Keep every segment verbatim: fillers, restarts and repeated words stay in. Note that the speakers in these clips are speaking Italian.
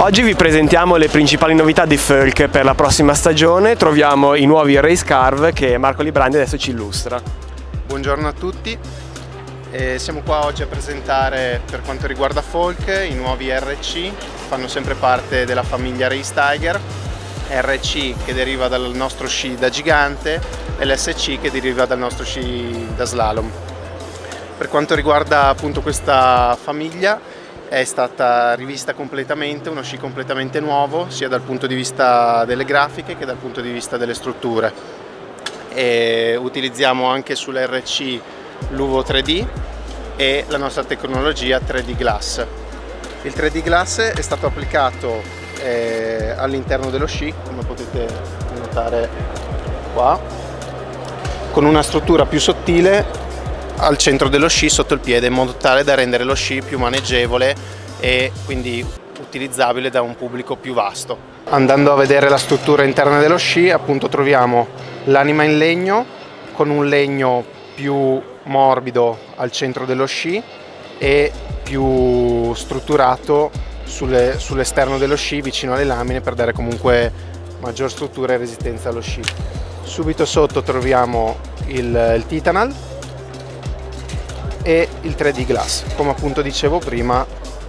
Oggi vi presentiamo le principali novità di Folk per la prossima stagione. Troviamo i nuovi Race Carve che Marco Librandi adesso ci illustra. Buongiorno a tutti, eh, siamo qua oggi a presentare per quanto riguarda Folk i nuovi R C, fanno sempre parte della famiglia Race Tiger, R C che deriva dal nostro sci da gigante e l'S C che deriva dal nostro sci da slalom. Per quanto riguarda appunto questa famiglia, è stata rivista completamente, uno sci completamente nuovo, sia dal punto di vista delle grafiche che dal punto di vista delle strutture. E utilizziamo anche sull'R C l'U V O tre D e la nostra tecnologia tre D Glass. Il tre D Glass è stato applicato eh, all'interno dello sci, come potete notare qua, con una struttura più sottile al centro dello sci sotto il piede, in modo tale da rendere lo sci più maneggevole e quindi utilizzabile da un pubblico più vasto. Andando a vedere la struttura interna dello sci, appunto troviamo l'anima in legno con un legno più morbido al centro dello sci e più strutturato sulle, sull'esterno dello sci vicino alle lamine per dare comunque maggior struttura e resistenza allo sci. Subito sotto troviamo il, il Titanal e il tre D Glass, come appunto dicevo prima,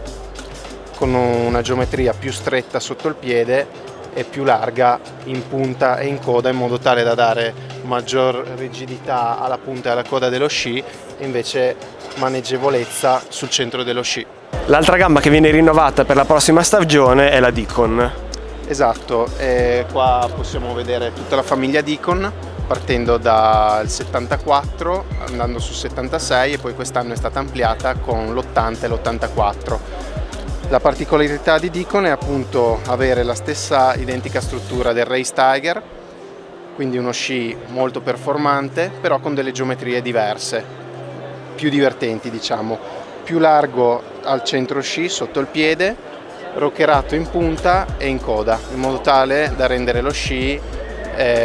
con una geometria più stretta sotto il piede e più larga in punta e in coda, in modo tale da dare maggior rigidità alla punta e alla coda dello sci e invece maneggevolezza sul centro dello sci. L'altra gamba che viene rinnovata per la prossima stagione è la Deacon. Esatto, e qua possiamo vedere tutta la famiglia Deacon, partendo dal settantaquattro, andando sul settantasei e poi quest'anno è stata ampliata con l'ottanta e l'ottantaquattro. La particolarità di Deacon è appunto avere la stessa identica struttura del Race Tiger, quindi uno sci molto performante, però con delle geometrie diverse, più divertenti diciamo. Più largo al centro sci, sotto il piede, rockerato in punta e in coda, in modo tale da rendere lo sci eh,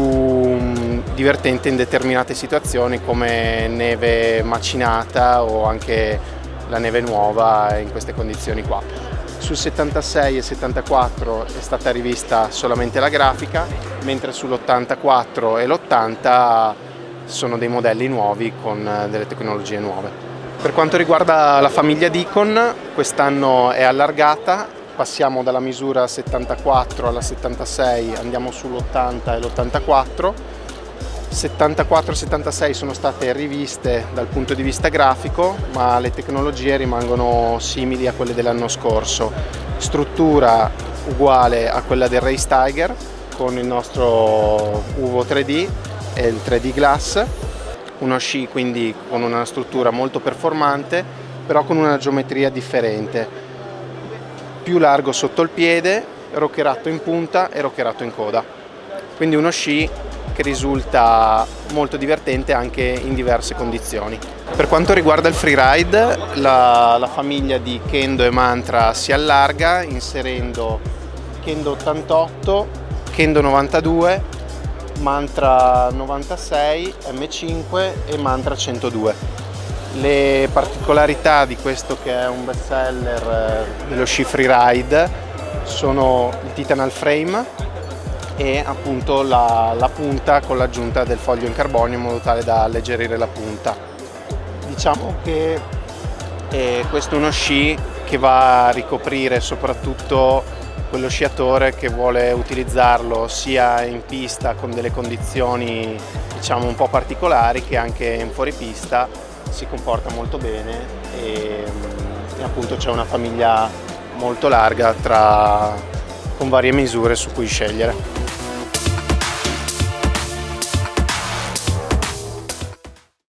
più divertente in determinate situazioni come neve macinata o anche la neve nuova in queste condizioni qua. Sul settantasei e settantaquattro è stata rivista solamente la grafica, mentre sull'ottantaquattro e l'ottanta sono dei modelli nuovi con delle tecnologie nuove. Per quanto riguarda la famiglia Deacon, quest'anno è allargata, passiamo dalla misura settantaquattro alla settantasei, andiamo sull'ottanta e l'ottantaquattro. settantaquattro e settantasei sono state riviste dal punto di vista grafico, ma le tecnologie rimangono simili a quelle dell'anno scorso. Struttura uguale a quella del Race Tiger, con il nostro U V O tre D e il tre D Glass. Uno sci quindi con una struttura molto performante, però con una geometria differente, più largo sotto il piede, rockerato in punta e rockerato in coda. Quindi uno sci che risulta molto divertente anche in diverse condizioni. Per quanto riguarda il freeride, la, la famiglia di Kendo e Mantra si allarga inserendo Kendo ottantotto, Kendo novantadue, Mantra novantasei, M cinque e Mantra centodue. Le particolarità di questo, che è un best seller dello sci freeride, sono il Titanal frame e appunto la, la punta con l'aggiunta del foglio in carbonio in modo tale da alleggerire la punta. Diciamo che eh, questo è uno sci che va a ricoprire soprattutto quello sciatore che vuole utilizzarlo sia in pista con delle condizioni diciamo un po' particolari, che anche in fuoripista si comporta molto bene e, e appunto c'è una famiglia molto larga tra, con varie misure su cui scegliere.